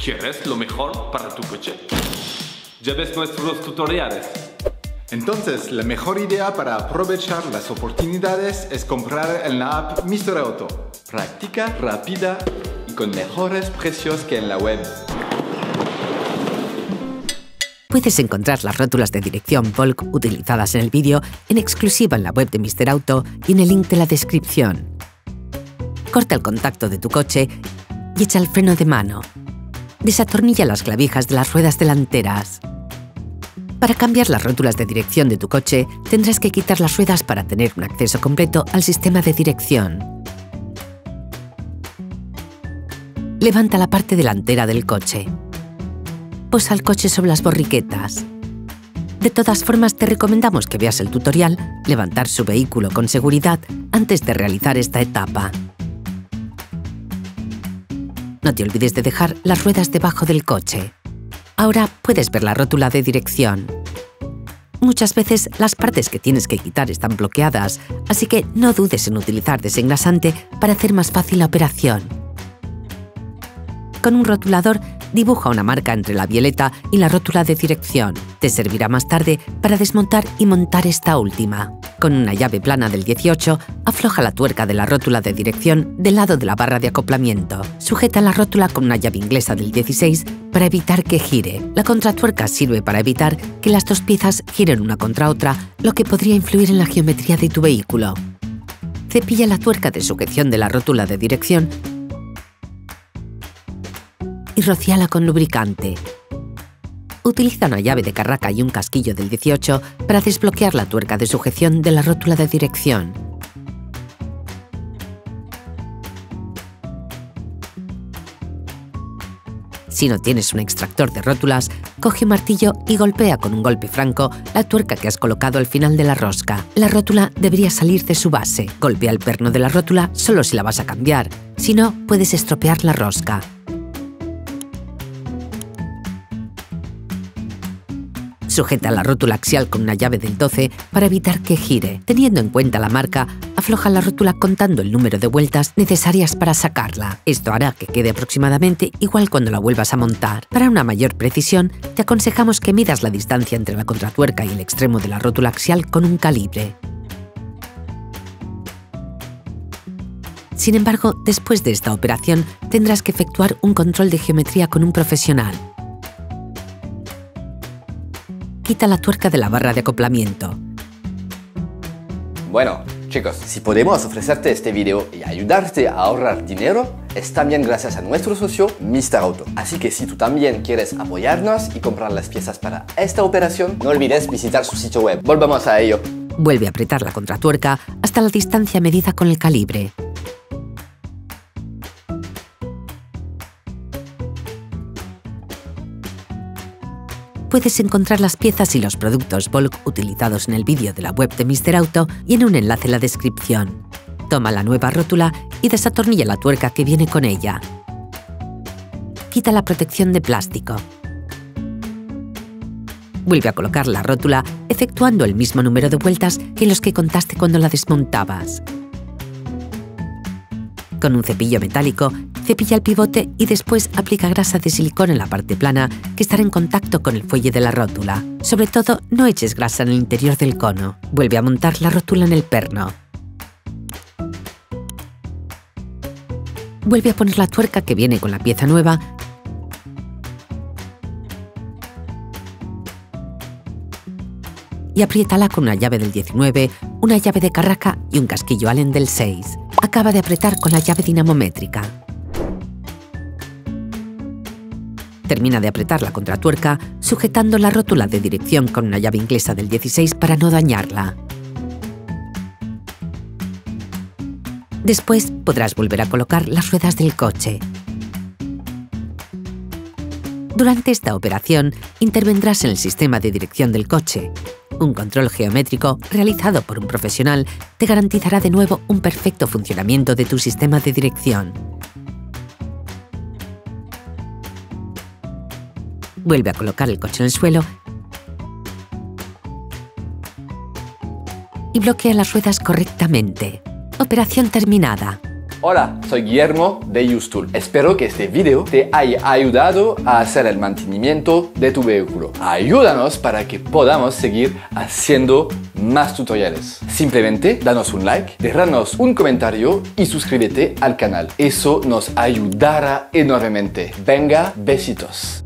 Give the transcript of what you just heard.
¿Quieres lo mejor para tu coche? Ya ves nuestros tutoriales. Entonces, la mejor idea para aprovechar las oportunidades es comprar en la app Mr. Auto. Práctica, rápida y con mejores precios que en la web. Puedes encontrar las rótulas de dirección Volk utilizadas en el vídeo en exclusiva en la web de Mr. Auto y en el link de la descripción. Corta el contacto de tu coche y echa el freno de mano. Desatornilla las clavijas de las ruedas delanteras. Para cambiar las rótulas de dirección de tu coche, tendrás que quitar las ruedas para tener un acceso completo al sistema de dirección. Levanta la parte delantera del coche. Posa el coche sobre las borriquetas. De todas formas, te recomendamos que veas el tutorial Levantar su vehículo con seguridad antes de realizar esta etapa. No te olvides de dejar las ruedas debajo del coche. Ahora puedes ver la rótula de dirección. Muchas veces las partes que tienes que quitar están bloqueadas, así que no dudes en utilizar desengrasante para hacer más fácil la operación. Con un rotulador, dibuja una marca entre la violeta y la rótula de dirección. Te servirá más tarde para desmontar y montar esta última. Con una llave plana del 18, afloja la tuerca de la rótula de dirección del lado de la barra de acoplamiento. Sujeta la rótula con una llave inglesa del 16 para evitar que gire. La contratuerca sirve para evitar que las dos piezas giren una contra otra, lo que podría influir en la geometría de tu vehículo. Cepilla la tuerca de sujeción de la rótula de dirección y rocíala con lubricante. Utiliza una llave de carraca y un casquillo del 18 para desbloquear la tuerca de sujeción de la rótula de dirección. Si no tienes un extractor de rótulas, coge un martillo y golpea con un golpe franco la tuerca que has colocado al final de la rosca. La rótula debería salir de su base. Golpea el perno de la rótula solo si la vas a cambiar, si no, puedes estropear la rosca. Sujeta la rótula axial con una llave del 12 para evitar que gire. Teniendo en cuenta la marca, afloja la rótula contando el número de vueltas necesarias para sacarla. Esto hará que quede aproximadamente igual cuando la vuelvas a montar. Para una mayor precisión, te aconsejamos que midas la distancia entre la contratuerca y el extremo de la rótula axial con un calibre. Sin embargo, después de esta operación, tendrás que efectuar un control de geometría con un profesional. Quita la tuerca de la barra de acoplamiento. Bueno, chicos, si podemos ofrecerte este video y ayudarte a ahorrar dinero, es también gracias a nuestro socio Mr. Auto. Así que si tú también quieres apoyarnos y comprar las piezas para esta operación, no olvides visitar su sitio web. Volvamos a ello. Vuelve a apretar la contratuerca hasta la distancia medida con el calibre. Puedes encontrar las piezas y los productos Volk utilizados en el vídeo de la web de Mr. Auto y en un enlace en la descripción. Toma la nueva rótula y desatornilla la tuerca que viene con ella. Quita la protección de plástico. Vuelve a colocar la rótula efectuando el mismo número de vueltas que los que contaste cuando la desmontabas. Con un cepillo metálico, cepilla el pivote y después aplica grasa de silicona en la parte plana que estará en contacto con el fuelle de la rótula. Sobre todo, no eches grasa en el interior del cono. Vuelve a montar la rótula en el perno. Vuelve a poner la tuerca que viene con la pieza nueva y apriétala con una llave del 19, una llave de carraca y un casquillo Allen del 6. Acaba de apretar con la llave dinamométrica. Termina de apretar la contratuerca, sujetando la rótula de dirección con una llave inglesa del 16 para no dañarla. Después podrás volver a colocar las ruedas del coche. Durante esta operación, intervendrás en el sistema de dirección del coche. Un control geométrico realizado por un profesional te garantizará de nuevo un perfecto funcionamiento de tu sistema de dirección. Vuelve a colocar el coche en el suelo y bloquea las ruedas correctamente. Operación terminada. Hola, soy Guillermo de Ustool. Espero que este video te haya ayudado a hacer el mantenimiento de tu vehículo. Ayúdanos para que podamos seguir haciendo más tutoriales. Simplemente danos un like, déjanos un comentario y suscríbete al canal. Eso nos ayudará enormemente. Venga, besitos.